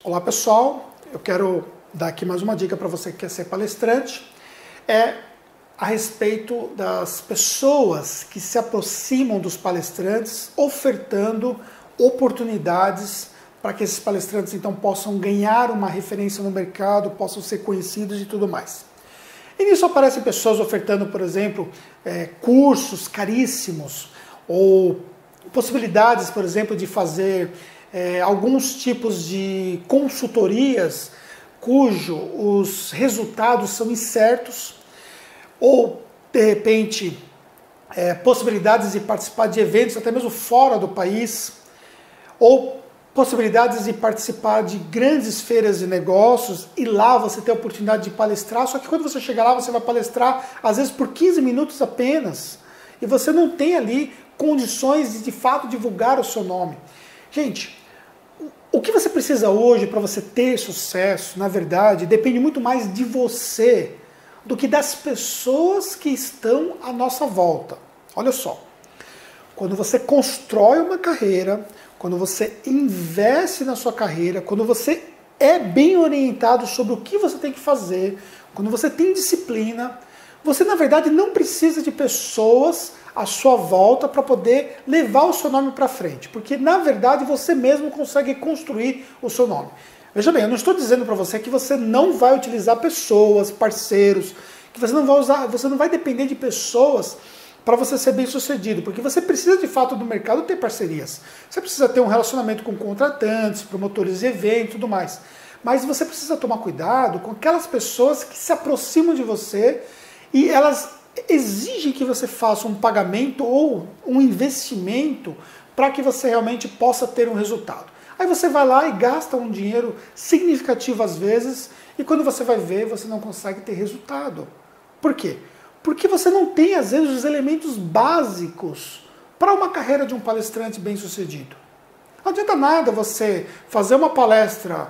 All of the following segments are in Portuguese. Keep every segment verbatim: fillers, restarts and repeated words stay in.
Olá pessoal, eu quero dar aqui mais uma dica para você que quer ser palestrante, é a respeito das pessoas que se aproximam dos palestrantes, ofertando oportunidades para que esses palestrantes então possam ganhar uma referência no mercado, possam ser conhecidos e tudo mais. E nisso aparecem pessoas ofertando, por exemplo, é, cursos caríssimos ou possibilidades, por exemplo, de fazer É, alguns tipos de consultorias cujo os resultados são incertos, ou de repente é, possibilidades de participar de eventos até mesmo fora do país, ou possibilidades de participar de grandes feiras de negócios e lá você ter a oportunidade de palestrar, só que quando você chegar lá você vai palestrar às vezes por quinze minutos apenas e você não tem ali condições de de fato divulgar o seu nome. Gente, o que você precisa hoje para você ter sucesso, na verdade, depende muito mais de você do que das pessoas que estão à nossa volta. Olha só, quando você constrói uma carreira, quando você investe na sua carreira, quando você é bem orientado sobre o que você tem que fazer, quando você tem disciplina, você na verdade não precisa de pessoas à sua volta para poder levar o seu nome para frente, porque na verdade você mesmo consegue construir o seu nome. Veja bem, eu não estou dizendo para você que você não vai utilizar pessoas, parceiros, que você não vai usar, você não vai depender de pessoas para você ser bem sucedido, porque você precisa de fato do mercado ter parcerias. Você precisa ter um relacionamento com contratantes, promotores de eventos e tudo mais. Mas você precisa tomar cuidado com aquelas pessoas que se aproximam de você e elas exigem que você faça um pagamento ou um investimento para que você realmente possa ter um resultado. Aí você vai lá e gasta um dinheiro significativo às vezes e quando você vai ver, você não consegue ter resultado. Por quê? Porque você não tem às vezes os elementos básicos para uma carreira de um palestrante bem sucedido. Não adianta nada você fazer uma palestra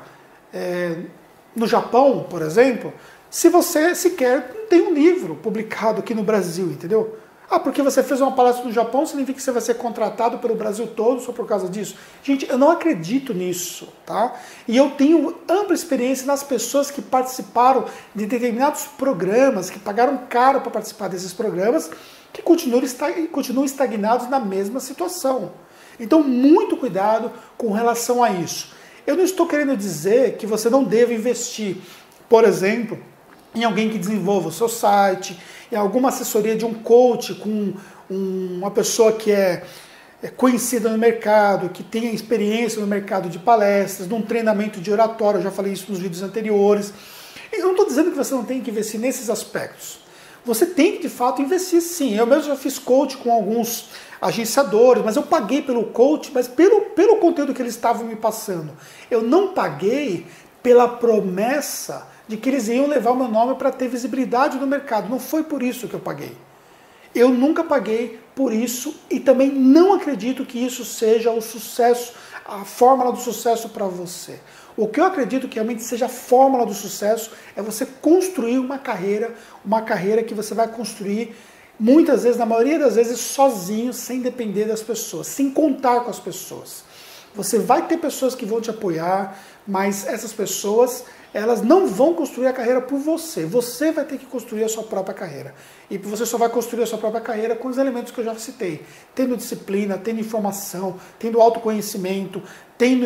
é, no Japão, por exemplo, se você sequer não tem um livro publicado aqui no Brasil, entendeu? Ah, porque você fez uma palestra no Japão, significa que você vai ser contratado pelo Brasil todo só por causa disso? Gente, eu não acredito nisso, tá? E eu tenho ampla experiência nas pessoas que participaram de determinados programas, que pagaram caro para participar desses programas, que continuam estagnados na mesma situação. Então, muito cuidado com relação a isso. Eu não estou querendo dizer que você não deva investir, por exemplo, em alguém que desenvolva o seu site, em alguma assessoria de um coach com um, uma pessoa que é, é conhecida no mercado, que tenha experiência no mercado de palestras, num treinamento de oratória, eu já falei isso nos vídeos anteriores. Eu não estou dizendo que você não tem que investir nesses aspectos. Você tem que, de fato, investir sim. Eu mesmo já fiz coach com alguns agenciadores, mas eu paguei pelo coach, mas pelo, pelo conteúdo que eles estavam me passando. Eu não paguei pela promessa de que eles iam levar o meu nome para ter visibilidade no mercado. Não foi por isso que eu paguei. Eu nunca paguei por isso e também não acredito que isso seja o sucesso, a fórmula do sucesso para você. O que eu acredito que realmente seja a fórmula do sucesso é você construir uma carreira, uma carreira que você vai construir muitas vezes, na maioria das vezes, sozinho, sem depender das pessoas, sem contar com as pessoas. Você vai ter pessoas que vão te apoiar, mas essas pessoas, elas não vão construir a carreira por você. Você vai ter que construir a sua própria carreira. E você só vai construir a sua própria carreira com os elementos que eu já citei. Tendo disciplina, tendo informação, tendo autoconhecimento, tendo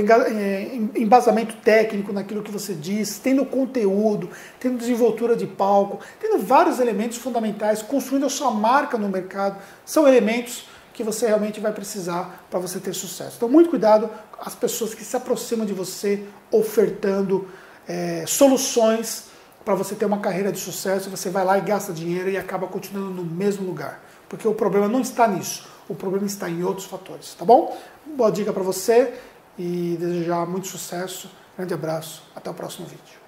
embasamento técnico naquilo que você diz, tendo conteúdo, tendo desenvoltura de palco, tendo vários elementos fundamentais, construindo a sua marca no mercado. São elementos que você realmente vai precisar para você ter sucesso. Então, muito cuidado com as pessoas que se aproximam de você ofertando é, soluções para você ter uma carreira de sucesso. Você vai lá e gasta dinheiro e acaba continuando no mesmo lugar. Porque o problema não está nisso. O problema está em outros fatores, tá bom? Boa dica para você e desejar muito sucesso. Grande abraço. Até o próximo vídeo.